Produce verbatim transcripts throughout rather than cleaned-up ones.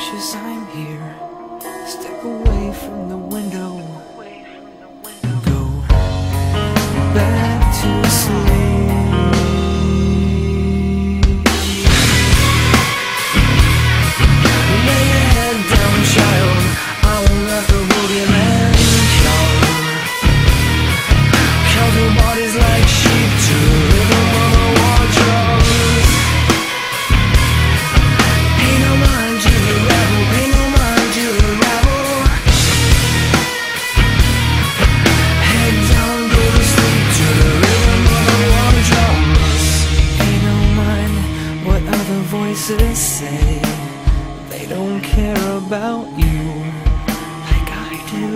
precious, I'm here. Step away from the window. Go back to sleep. Lay your head down, child. I won't let the boogeyman shout. Count your bodies like sheep to the rhythm of the war drums. Pay no mind to the rebel, pay no mind to the rebel. Head down, go to sleep to the rhythm of the war drums. Pay no mind what other voices say. They don't care about you like I do.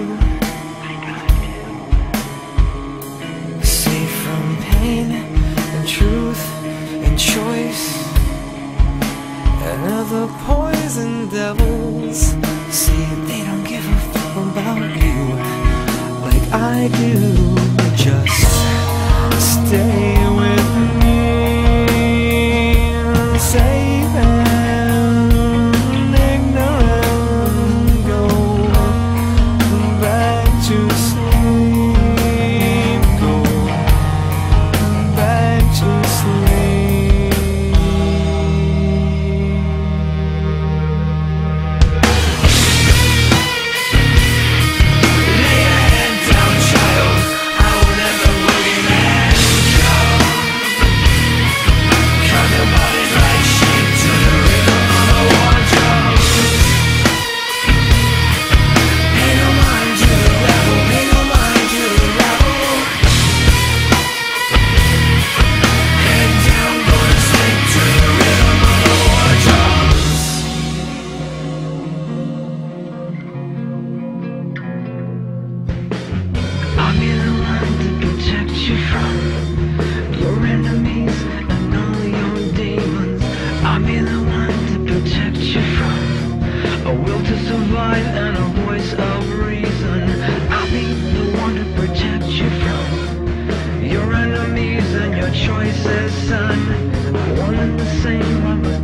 Safe from pain and truth and choice and other poison devils. See, they don't give a fuck about you like I do. Just stay with me, safe and ignorant. Go back to sleep. Go back to sleep. Lay your head down, child. I will let the boogeyman come. Count your bodies like sheep to the rhythm of the war drums. Pay no mind to the rebel, pay no mind to the rebel. Head down, go to sleep to the rhythm of the war drums. I'm in the line to protect you from your enemies and all your demons. I'm in the line to protect you from a will to survive and a voice of reason. I'll be the one to protect you from your enemies and your choices, son. One and the same, I'm a